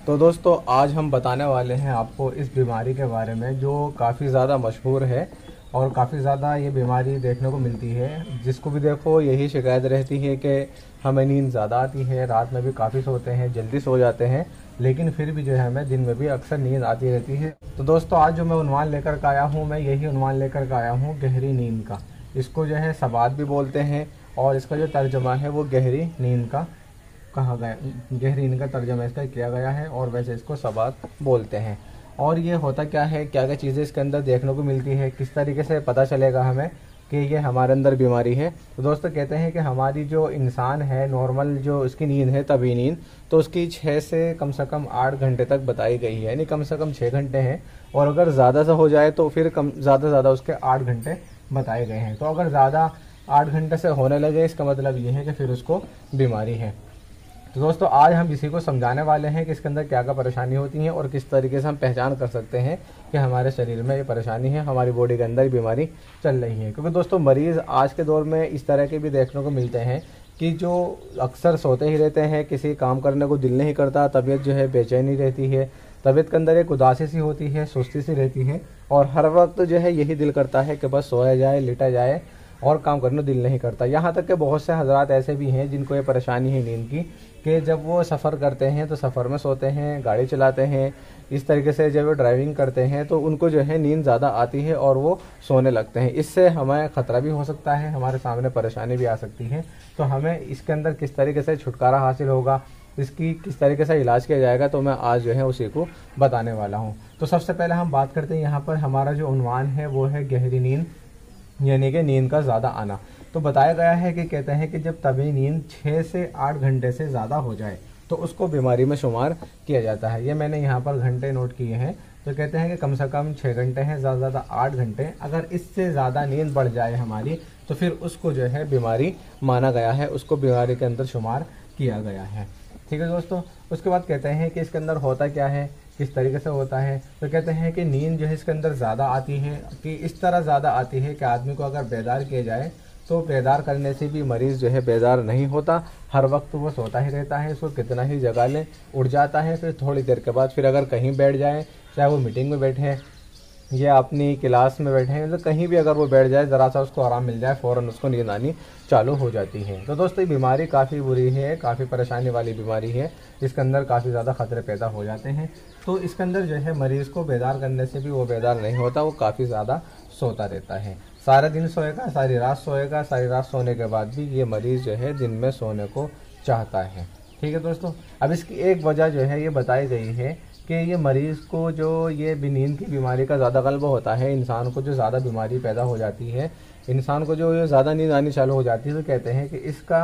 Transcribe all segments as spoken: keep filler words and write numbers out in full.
तो दोस्तों आज हम बताने वाले हैं आपको इस बीमारी के बारे में जो काफ़ी ज़्यादा मशहूर है और काफ़ी ज़्यादा ये बीमारी देखने को मिलती है। जिसको भी देखो यही शिकायत रहती है कि हमें नींद ज़्यादा आती है, रात में भी काफ़ी सोते हैं, जल्दी सो जाते हैं, लेकिन फिर भी जो है हमें दिन में भी अक्सर नींद आती रहती है। तो दोस्तों आज जो मैं उन्वान लेकर के आया हूँ, मैं यही उन्वान लेकर के आया हूँ गहरी नींद का। इसको जो है सबात भी बोलते हैं और इसका जो तर्जमा है वो गहरी नींद का कहा गया, गहरी नींद का तर्जमा इसका किया गया है और वैसे इसको सबात बोलते हैं। और ये होता क्या है, क्या क्या चीज़ें इसके अंदर देखने को मिलती है, किस तरीके से पता चलेगा हमें कि ये हमारे अंदर बीमारी है। तो दोस्तों कहते हैं कि हमारी जो इंसान है नॉर्मल जो उसकी नींद है तभी नींद, तो उसकी छः से कम से कम आठ घंटे तक बताई गई है, यानी कम से कम छः घंटे हैं। और अगर ज़्यादा से हो जाए तो फिर कम ज़्यादा से ज़्यादा उसके आठ घंटे बताए गए हैं। तो अगर ज़्यादा आठ घंटे से होने लगे इसका मतलब ये है कि फिर उसको बीमारी है। तो दोस्तों आज हम इसी को समझाने वाले हैं कि इसके अंदर क्या क्या परेशानी होती है और किस तरीके से हम पहचान कर सकते हैं कि हमारे शरीर में ये परेशानी है, हमारी बॉडी के अंदर बीमारी चल रही है। क्योंकि दोस्तों मरीज़ आज के दौर में इस तरह के भी देखने को मिलते हैं कि जो अक्सर सोते ही रहते हैं, किसी काम करने को दिल नहीं करता, तबीयत जो है बेचैनी रहती है, तबीयत के अंदर एक उदासी सी होती है, सुस्ती सी रहती है और हर वक्त जो है यही दिल करता है कि बस सोया जाए, लेटा जाए और काम करने दिल नहीं करता। यहाँ तक कि बहुत से हजरात ऐसे भी हैं जिनको ये परेशानी है नींद की, कि जब वो सफ़र करते हैं तो सफ़र में सोते हैं, गाड़ी चलाते हैं, इस तरीके से जब वो ड्राइविंग करते हैं तो उनको जो है नींद ज़्यादा आती है और वो सोने लगते हैं। इससे हमें ख़तरा भी हो सकता है, हमारे सामने परेशानी भी आ सकती है। तो हमें इसके अंदर किस तरीके से छुटकारा हासिल होगा, इसकी किस तरीके से इलाज किया जाएगा, तो मैं आज जो है उसी को बताने वाला हूँ। तो सबसे पहले हम बात करते हैं, यहाँ पर हमारा जो उन्वान है वो है गहरी नींद, यानी कि नींद का ज़्यादा आना। तो बताया गया है कि कहते हैं कि जब तभी नींद छः से आठ घंटे से ज़्यादा हो जाए तो उसको बीमारी में शुमार किया जाता है। ये मैंने यहाँ पर घंटे नोट किए हैं। तो कहते हैं कि कम से कम छः घंटे हैं, ज़्यादा से ज़्यादा आठ घंटे। अगर इससे ज़्यादा नींद बढ़ जाए हमारी तो फिर उसको जो है बीमारी माना गया है, उसको बीमारी के अंदर शुमार किया गया है। ठीक है दोस्तों। उसके बाद कहते हैं कि इसके अंदर होता क्या है, किस तरीके से होता है। तो कहते हैं कि नींद जो है इसके अंदर ज़्यादा आती है, कि इस तरह ज़्यादा आती है कि आदमी को अगर बेदार किया जाए तो बेदार करने से भी मरीज़ जो है बेदार नहीं होता, हर वक्त वो सोता ही रहता है। उसको कितना ही जगा लें उठ जाता है, फिर थोड़ी देर के बाद फिर अगर कहीं बैठ जाए, चाहे वो मीटिंग में बैठे हैं या अपनी क्लास में बैठे हैं, मतलब कहीं भी अगर वो बैठ जाए, ज़रा सा उसको आराम मिल जाए, फ़ौरन उसको नींद आनी चालू हो जाती है। तो दोस्तों ये बीमारी काफ़ी बुरी है, काफ़ी परेशानी वाली बीमारी है। इसके अंदर काफ़ी ज़्यादा ख़तरे पैदा हो जाते हैं। तो इसके अंदर जो है मरीज़ को बेदार करने से भी वो बेदार नहीं होता, वो काफ़ी ज़्यादा सोता रहता है। सारा दिन सोएगा, सारी रात सोएगा, सारी रात सोने के बाद भी ये मरीज़ जो है दिन में सोने को चाहता है। ठीक है दोस्तों। अब इसकी एक वजह जो है ये बताई गई है कि ये मरीज़ को जो ये नींद की बीमारी का ज़्यादा गलबा होता है, इंसान को जो ज़्यादा बीमारी पैदा हो जाती है, इंसान को जो ज़्यादा नींद आनी चालू हो जाती है, तो कहते हैं कि इसका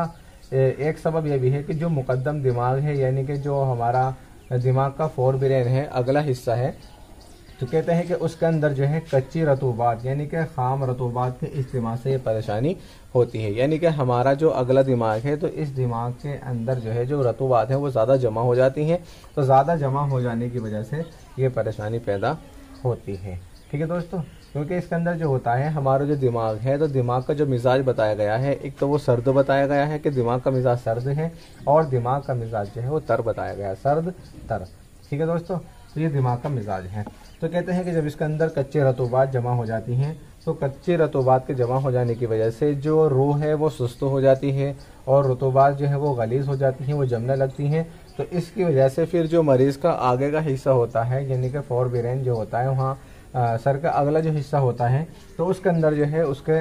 एक सबब यह भी है कि जो मुकद्दम दिमाग है, यानी कि जो हमारा दिमाग का फोर ब्रेन है, अगला हिस्सा है, तो कहते हैं कि उसके अंदर जो है कच्ची रतूबात यानी कि खाम रतूबात के इस्तेमाल से ये परेशानी होती है। यानी कि हमारा जो अगला दिमाग है, तो इस दिमाग के अंदर जो है जो रतूबात है वो ज़्यादा जमा हो जाती हैं। तो ज़्यादा जमा हो जाने की वजह से ये परेशानी पैदा होती है। ठीक है दोस्तों। क्योंकि इसके अंदर जो होता है हमारा जो दिमाग है, तो दिमाग का जो मिजाज बताया गया है, एक तो वो सर्द बताया गया है कि दिमाग का मिजाज सर्द है, और दिमाग का मिजाज जो है वो तर बताया गया है, सर्द तर। ठीक है दोस्तों। तो ये दिमाग का मिजाज है। तो कहते हैं कि जब इसके अंदर कच्चे रतूबात जमा हो जाती हैं, तो कच्चे रतूबात के जमा हो जाने की वजह से जो रूह है वो सुस्त हो जाती है और रतूबात जो है वो गलीज़ हो जाती हैं, वो जमने लगती हैं। तो इसकी वजह से फिर जो मरीज़ का आगे का हिस्सा होता है, यानी कि फोर ब्रेन जो होता है, वहाँ सर का अगला जो हिस्सा होता है, तो उसके अंदर जो है उसके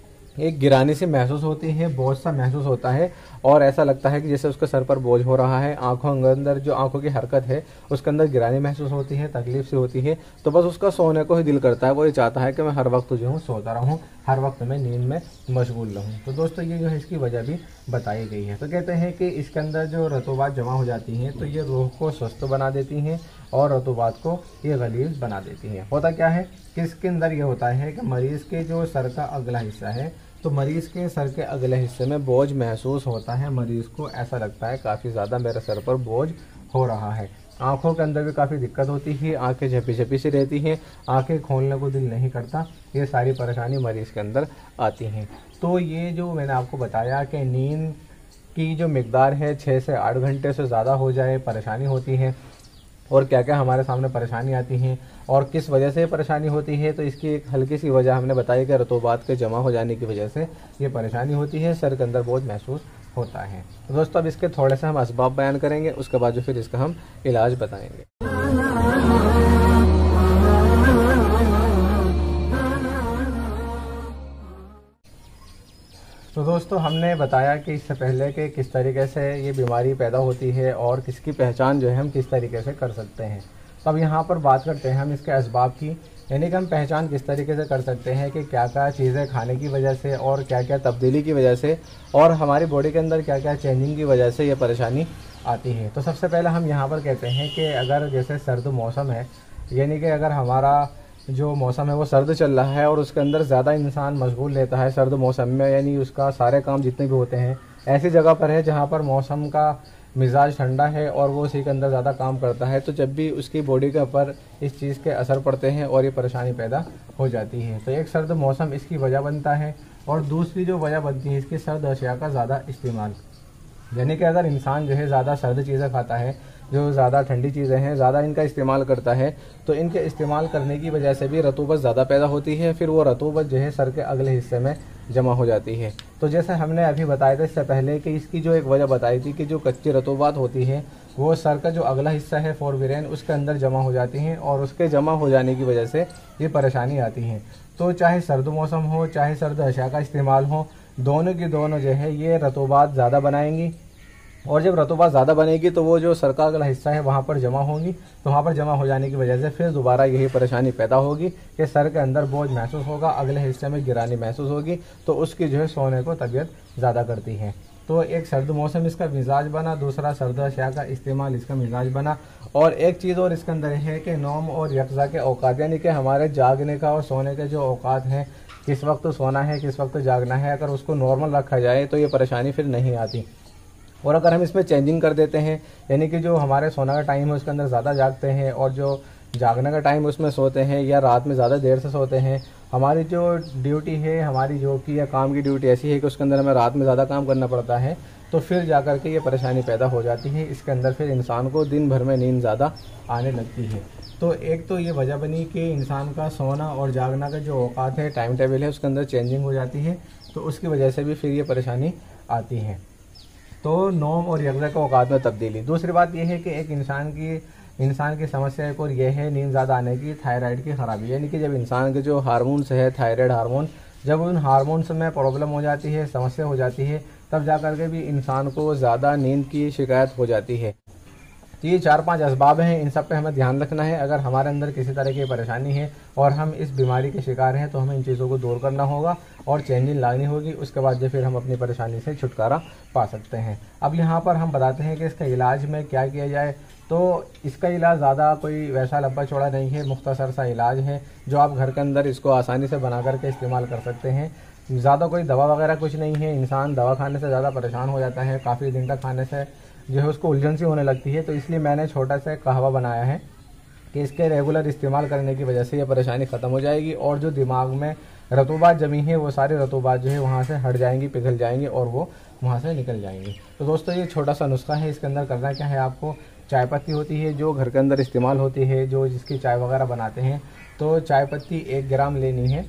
एक गिरानी सी महसूस होती है, बोझ सा महसूस होता है और ऐसा लगता है कि जैसे उसके सर पर बोझ हो रहा है। आंखों के अंदर जो आंखों की हरकत है उसके अंदर गिरानी महसूस होती है, तकलीफ सी होती है। तो बस उसका सोने को ही दिल करता है, वो ये चाहता है कि मैं हर वक्त जो हूँ सोता रहूँ, हर वक्त मैं नींद में मशगूल रहूँ। तो दोस्तों ये जो है इसकी वजह भी बताई गई है। तो कहते हैं कि इसके अंदर जो रतूबात जमा हो जाती हैं तो ये रूह को स्वस्थ बना देती हैं और रतूबात को ये गलीज़ बना देती हैं। होता क्या है कि इसके अंदर ये होता है कि मरीज़ के जो सर का अगला हिस्सा है, तो मरीज़ के सर के अगले हिस्से में बोझ महसूस होता है। मरीज़ को ऐसा लगता है काफ़ी ज़्यादा मेरे सर पर बोझ हो रहा है। आँखों के अंदर भी काफ़ी दिक्कत होती है, आँखें झपी झपी सी रहती हैं, आँखें खोलने को दिल नहीं करता। ये सारी परेशानी मरीज़ के अंदर आती हैं। तो ये जो मैंने आपको बताया कि नींद की जो मिकदार है छः से आठ घंटे से ज़्यादा हो जाए परेशानी होती है, और क्या क्या हमारे सामने परेशानी आती हैं और किस वजह से परेशानी होती है। तो इसकी एक हल्की सी वजह हमने बताई कि रतूबात के जमा हो जाने की वजह से ये परेशानी होती है, सर के अंदर बोझ महसूस होता है। तो दोस्तों अब इसके थोड़े से हम असबाब बयान करेंगे, उसके बाद जो फिर इसका हम इलाज बताएंगे। तो दोस्तों हमने बताया कि इससे पहले कि किस तरीके से ये बीमारी पैदा होती है और किसकी पहचान जो है हम किस तरीके से कर सकते हैं। तो अब यहाँ पर बात करते हैं हम इसके असबाब की, यानी कि हम पहचान किस तरीके से कर सकते हैं कि क्या क्या चीज़ें खाने की वजह से और क्या क्या तब्दीली की वजह से और हमारी बॉडी के अंदर क्या क्या चेंजिंग की वजह से ये परेशानी आती है। तो सबसे पहले हम यहाँ पर कहते हैं कि अगर जैसे सर्द मौसम है, यानी कि अगर हमारा जो मौसम है वो सर्द चल रहा है और उसके अंदर ज़्यादा इंसान मशगूल रहता है सर्द मौसम में, यानी उसका सारे काम जितने भी होते हैं ऐसी जगह पर है जहाँ पर मौसम का मिजाज ठंडा है और वो उसी के अंदर ज़्यादा काम करता है, तो जब भी उसकी बॉडी के ऊपर इस चीज़ के असर पड़ते हैं और ये परेशानी पैदा हो जाती है। तो एक सर्द मौसम इसकी वजह बनता है और दूसरी जो वजह बनती है इसकी सर्द अशिया का ज़्यादा इस्तेमाल, यानी कि अगर इंसान जो है ज़्यादा सर्द चीज़ें खाता है, जो ज़्यादा ठंडी चीज़ें हैं ज़्यादा इनका इस्तेमाल करता है, तो इनके इस्तेमाल करने की वजह से भी रतूबत ज़्यादा पैदा होती है, फिर वो रतूबत जो है सर के अगले हिस्से में जमा हो जाती है। तो जैसे हमने अभी बताया था इससे पहले कि इसकी जो एक वजह बताई थी कि जो कच्ची रतूबात होती है वो सर का जो अगला हिस्सा है फोरविरेन उसके अंदर जमा हो जाती हैं और उसके जमा हो जाने की वजह से ये परेशानी आती है। तो चाहे सर्द मौसम हो चाहे सर्द अशिया का इस्तेमाल हो, दोनों की दोनों जो है ये रतूबात ज़्यादा बनाएंगी और जब रतूबा ज़्यादा बनेगी तो वो जो सर का अगला हिस्सा है वहाँ पर जमा होंगी, तो वहाँ पर जमा हो जाने की वजह से फिर दोबारा यही परेशानी पैदा होगी कि सर के अंदर बोझ महसूस होगा, अगले हिस्से में गिरानी महसूस होगी, तो उसकी जो है सोने को तबीयत ज़्यादा करती है। तो एक सर्द मौसम इसका मिजाज बना, दूसरा सर्द अशिया का इस्तेमाल इसका मिजाज बना। और एक चीज़ और इसके अंदर है कि नौम और यकज़ा के औकात, यानी कि हमारे जागने का और सोने के जो औकात हैं, किस वक्त सोना है किस वक्त जागना है, अगर उसको नॉर्मल रखा जाए तो ये परेशानी फिर नहीं आती। और अगर हम इसमें चेंजिंग कर देते हैं, यानी कि जो हमारे सोना का टाइम है उसके अंदर ज़्यादा जागते हैं और जो जागने का टाइम उसमें सोते हैं या रात में ज़्यादा देर से सोते हैं, हमारी जो ड्यूटी है हमारी जॉब की या काम की ड्यूटी ऐसी है कि उसके अंदर हमें रात में ज़्यादा काम करना पड़ता है, तो फिर जा कर के ये परेशानी पैदा हो जाती है। इसके अंदर फिर इंसान को दिन भर में नींद ज़्यादा आने लगती है। तो एक तो ये वजह बनी कि इंसान का सोना और जागना का जो औकात है, टाइम टेबल है, उसके अंदर चेंजिंग हो जाती है, तो उसकी वजह से भी फिर ये परेशानी आती है। तो नौम और यकज़ा के औकात में तब्दीली। दूसरी बात यह है कि एक इंसान की इंसान की समस्या एक और यह है नींद ज़्यादा आने की, थायराइड की ख़राबी, यानी कि जब इंसान के जो हार्मोन्स है थायराइड हार्मोन, जब उन हार्मोन्स में प्रॉब्लम हो जाती है, समस्या हो जाती है, तब जा कर के भी इंसान को ज़्यादा नींद की शिकायत हो जाती है। तो ये चार पांच असबाब हैं, इन सब पे हमें ध्यान रखना है। अगर हमारे अंदर किसी तरह की परेशानी है और हम इस बीमारी के शिकार हैं तो हमें इन चीज़ों को दूर करना होगा और चेंजिंग लानी होगी, उसके बाद जो फिर हम अपनी परेशानी से छुटकारा पा सकते हैं। अब यहाँ पर हम बताते हैं कि इसका इलाज में क्या किया जाए। तो इसका इलाज ज़्यादा कोई वैसा लंबा चौड़ा नहीं है, मुख्तसर सा इलाज है जो आप घर के अंदर इसको आसानी से बना करके इस्तेमाल कर सकते हैं। ज़्यादा कोई दवा वगैरह कुछ नहीं है। इंसान दवा खाने से ज़्यादा परेशान हो जाता है, काफ़ी दिन तक खाने से जो है उसको उलझन सी होने लगती है। तो इसलिए मैंने छोटा सा कहवा बनाया है कि इसके रेगुलर इस्तेमाल करने की वजह से ये परेशानी ख़त्म हो जाएगी और जो दिमाग में रतूबात जमी है वो सारी रतूबात जो है वहाँ से हट जाएंगी, पिघल जाएंगी और वो वहाँ से निकल जाएंगी। तो दोस्तों ये छोटा सा नुस्खा है। इसके अंदर करना क्या है, आपको चाय पत्ती होती है जो घर के अंदर इस्तेमाल होती है, जो जिसकी चाय वगैरह बनाते हैं, तो चाय पत्ती एक ग्राम लेनी है,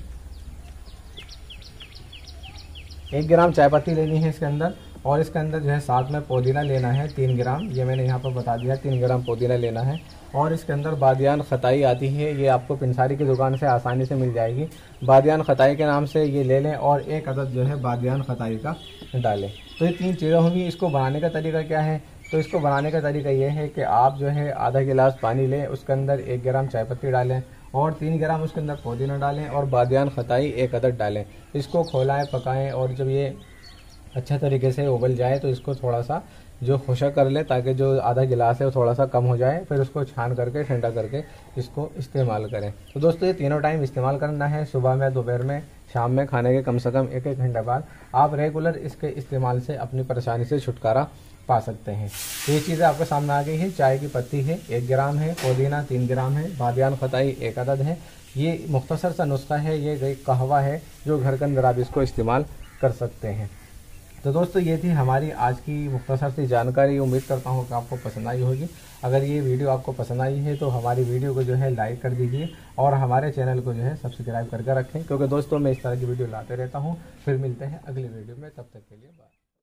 एक ग्राम चाय पत्ती लेनी है इसके अंदर। और इसके अंदर जो है साथ में पुदीना लेना है तीन ग्राम, ये मैंने यहाँ पर बता दिया, तीन ग्राम पुदीना लेना है। और इसके अंदर बादियान खताई आती है, ये आपको पिंसारी की दुकान से आसानी से मिल जाएगी। बादियान खताई के नाम से ये ले लें और एक अदद जो है बादियान खताई का डालें। तो ये तीन चीज़ें होंगी। इसको बनाने का तरीका क्या है, तो इसको बनाने का तरीका ये है कि आप जो है आधा गिलास पानी लें, उसके अंदर एक ग्राम चाय पत्ती डालें और तीन ग्राम उसके अंदर पुदीना डालें और बादियान खताई एक अदद डालें। इसको खोलाएं, पकाएं और जब ये अच्छा तरीके से उबल जाए तो इसको थोड़ा सा जो खुशक कर ले ताकि जो आधा गिलास है वो थोड़ा सा कम हो जाए, फिर उसको छान करके ठंडा करके इसको इस्तेमाल करें। तो दोस्तों ये तीनों टाइम इस्तेमाल करना है, सुबह में, दोपहर में, शाम में, खाने के कम से कम एक एक घंटे बाद। आप रेगुलर इसके इस्तेमाल से अपनी परेशानी से छुटकारा पा सकते हैं। तो ये चीज़ें आपके सामने आ गई है। चाय की पत्ती है एक ग्राम है, पुदीना तीन ग्राम है, बादियान खताई एक अदद है। ये मुख्तसर सा नुस्खा है, ये कहवा है जो घर के अंदर आप इसको इस्तेमाल कर सकते हैं। तो दोस्तों ये थी हमारी आज की मुख्तसर सी जानकारी। उम्मीद करता हूँ कि आपको पसंद आई होगी। अगर ये वीडियो आपको पसंद आई है तो हमारी वीडियो को जो है लाइक कर दीजिए और हमारे चैनल को जो है सब्सक्राइब करके रखें, क्योंकि दोस्तों मैं इस तरह की वीडियो लाते रहता हूँ। फिर मिलते हैं अगली वीडियो में, तब तक के लिए बाय।